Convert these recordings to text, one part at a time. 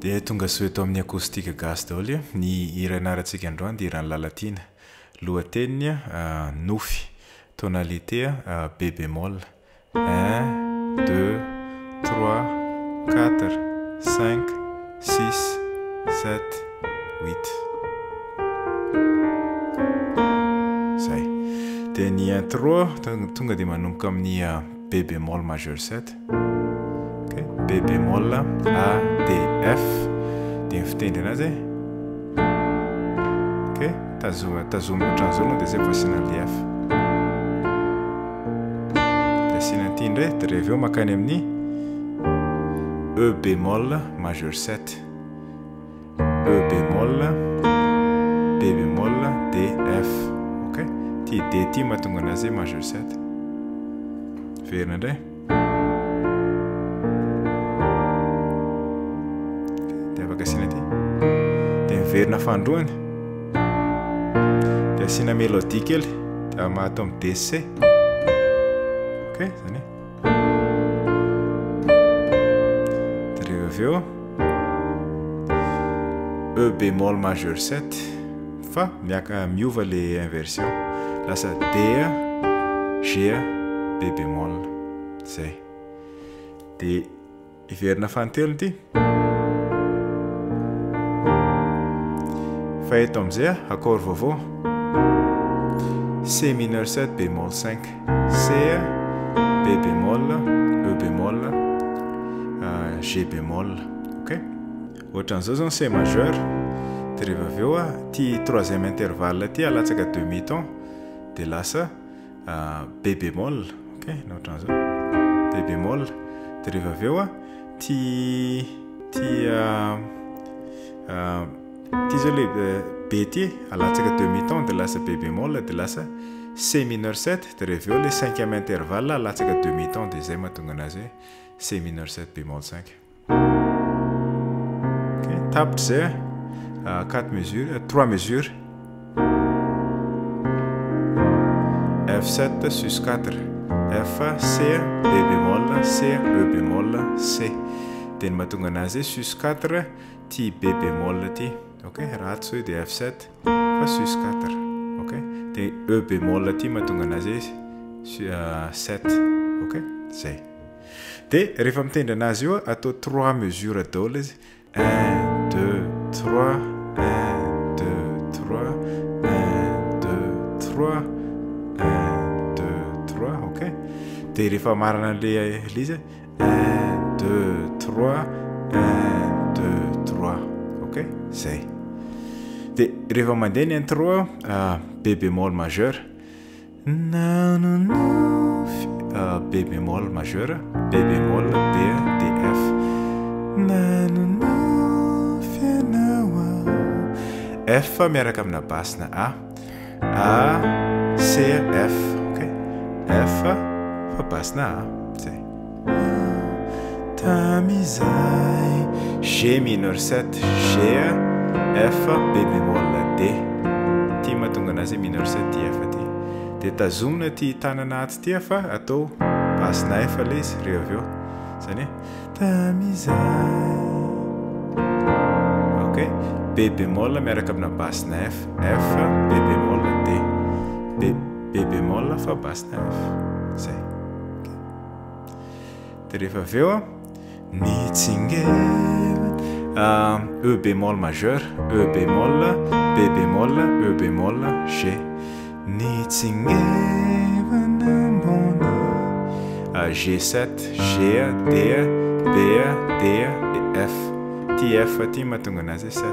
Dia tonga soeto amin'ny acoustique gasy daholo ny hira anarantsika androany dia hiran'ny lalatina. Lohateniny nofy, tonalité B bémol. 1, 2, 3, 4, 5, 6, 7, 8. Zay. Dia ny intro tonga dia manomboka amin'ny B bémol majeur 7. B bémol, A, D, F. Dia fitendry anazy. Tazomina ohatran'izao dia zay voasina ny F. Dia asina ity indray dia rehefa eo makany amin'ny E bémol majeur 7. E bémol, B bémol, D, F. Ty D ty mahatonga anazy majeur 7. Verina indray. Dia afaka asina ity. Dia miverina fandroany. Dia asina mélodie kely. Dia mahatao amin'ny DC. Zany. Dia rehefa avy eo E bémol majeur 7 fa miova le inversion. Lasa D, G, B bémol. Zay. Dia iverina fantelony ity. Fa eto amin'izay accord vaovao. C mineur 7 bémol 5. C, B bémol, E bémol, G bémol. Ohatran'izao zany C majeur. Dia rehefa avy eo ty troisième intervalle ty alatsaka demi-ton. Dia lasa B bémol. Ohatran'izao. B bémol. Dia rehefa avy eo ty zao le B ty alatsaka demi-ton dia lasa B bémol dia lasa C mineur 7. Dia rehefa eo le cinquième intervalle alatsaka demi-ton dia zay mahatonga anazy C mineur 7 bémol 5. Tapitra zay 4 mesures, 3 mesures. F7 sus 4. F, C, B bémol, C, E bémol, C. Dia ny mahatonga anazy sus 4 ty B bémol ty. Ratsy hoe dia F7 fa sus 4. Dia E bémol ty mahatonga anazy 7. Zay. Dia rehefa mitendry anazy io atao 3 mesures daholo izy. 1, 2, 3, 1, 2, 3, 1, 2, 3, 1, 2, 3. Dia rehefa marana an'ilay izy 1, 2, 3, 1, 2, 3. Zay. Dia rehefa mandeha ny intro B bémol majeur. B bémol majeur, B bémol, B, D, F. F miaraka amina basina A, C, F. F fa basina A. Zay. Tamizay. G mineur 7, G, F, B bémol, D. Ty mahatonga anazy mineur 7 ty F ty. Dia tazomina ty tanana aty ty fa atao basina F le izy rehefa avy eo. Zany tamizay. B bémol miaraka amina basina F. F, B bémol, D. B bémol fa basina F. Zay. Dia rehefa avy eo E bémol majeur, E bémol, B bémol, E bémol, G. G7, G, D, B, D, F. Ty F ty mahatonga anazy 7.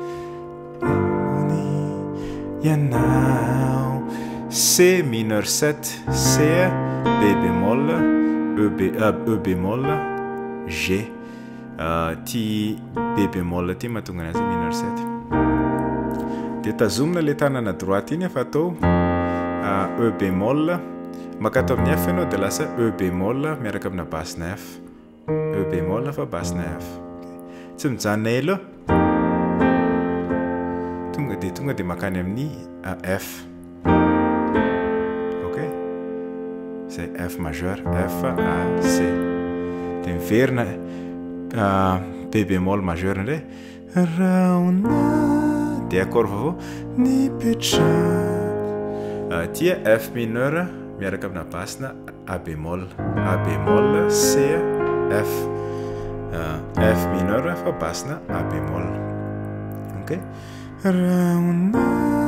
C mineur 7, C, B bémol, E bémol, G. Ty B bémol ty mahatonga anazy mineur 7. Dia tazomina le tanana droite iny fa atao E bémol. Makato amin'ny F ianao dia lasa E bémol miaraka amina basina F. E bémol fa basina F. Tsy mijanona elo. Tonga dia makany amin'ny F. Zay F majeur, F, A, C. Dia miverina B bémol majeur ndray raona de accord vavo nipetraka tia F mineur miaraka amina basina A bémol C F F mineur fa basina A bémol ok raona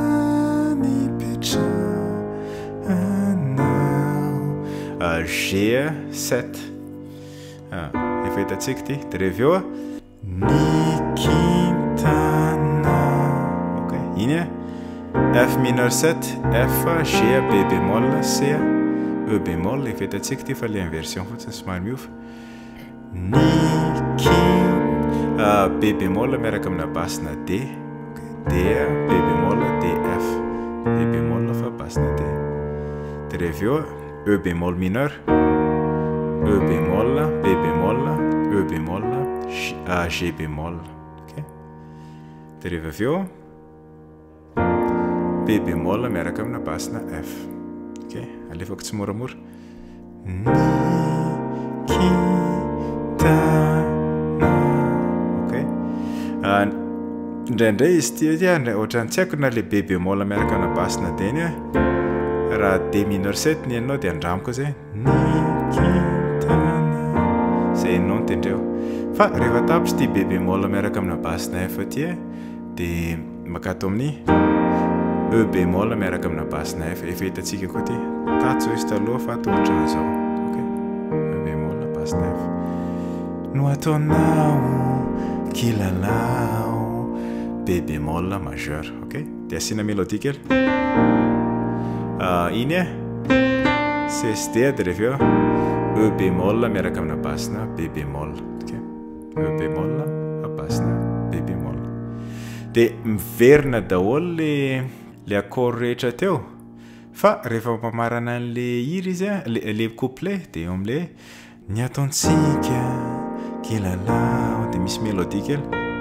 nipetraka G7 efa hitatsika ty de rehefa eo nikintana ok iny F mineur 7 F G B bémol C E bémol efa hitatsika ty fa le inversion fotsiny somary miova B bémol miaraka amina basina D D B bémol D F B bémol fa basina D de rehefa eo E bémol mineur E bémol B bémol E bémol G bémol ok de rehefa avy eo B bémol miaraka amina basina F ok alefako tsy moramora nikintana ok indraindray izy ty ohatrany tsy haiko na le B bémol miaraka amina basina D iny raha D mineur 7 ny haninao de andramiko zay nikintana zay haninao nitendreo fa rehefa tapitra ty B bémol miaraka amina basina F ty de makato amin'ny E bémol miaraka amina basina F efa hitatsika koa ty tatso izy taloha fa atao ohatran'izao ok E bémol basina F no ataonao kilalao B bémol majeur ok de asina mélodie kely iny CSD de rehefa E bémol miaraka amina basina B bémol ok E bémol basina B bémol de miverina daholo le accord rehetra teo fa rehefa mamarana an'le hira izy le couplet de eo am'le ny ataontsika kilalao de misy mélodie kely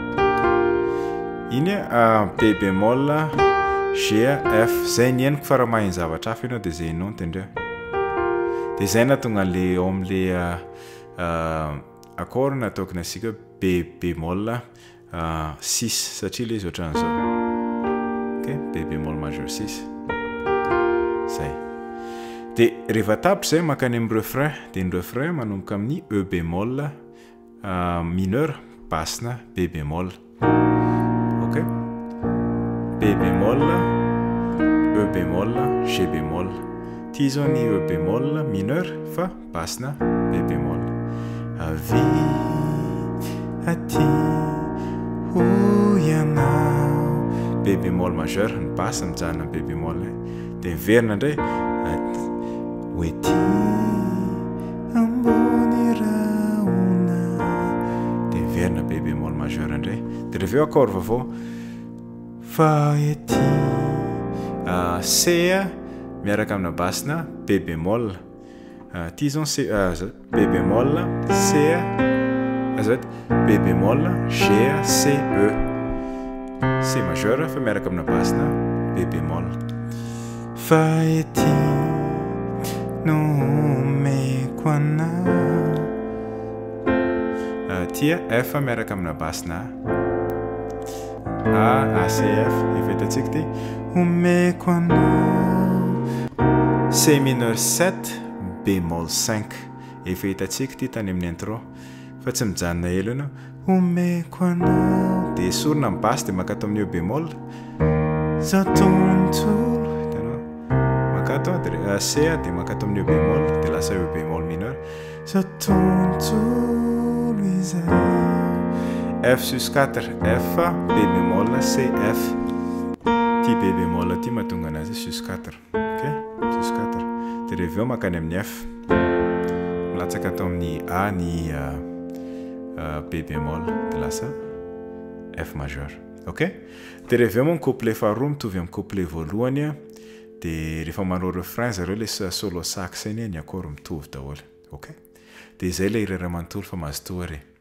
iny B bémol G F zay ny henoko fa raha maheno zavatra hafa ianao de zay hainao nitendreo de zay natonga le eo am'le accord nataokina asika B bémol 6 satria le izy ohatran'izao ok B bémol majeur 6 zay de rehefa tapitra zay makany amin'ny refrain de ny refrain manomboka amin'ny E bémol mineur basina B bémol ok B bémol E bémol G bémol ty zao ny E bémol mineur fa basina B bémol avy aty hoianao B bémol majeur ny basse mijanona B bémol de verina ndray oety ambony raona de verina B bémol majeur ndray de rehefa eo accord vavao fa ety C miaraka amina basina B bémol ty zao B bémol C B bémol G C E C majeur fa miaraka amina basina B bémol fa ety nomeko anao tia F miaraka amina basina A C F efa hitatsika ty omeko anao C mineur 7 bémol 5 efa hitatsika ty tany amin'ny intro fa tsy mijanona elo ianao omeko anao de sorina amin'ny basse de makato amin'ny E bémol zao tontolo hitanao makato de C de makato amin'ny E bémol de lasa E bémol mineur zao tontolo izao F sus 4 F B bémol C F ty B bémol ty mahatonga anazy sus 4 ok sus 4 de rehefa eo makany amin'ny F milatsaka atao amin'ny A ny B bémol de lasa F majeur ok de rehefa eo moa ny couplet faharoa mitovy amin'ny couplet voalohany de rehefa manao refrain zareo le solo sax iny ny accord mitovy daholo ok de zay le irera manontolo fa mazotoa re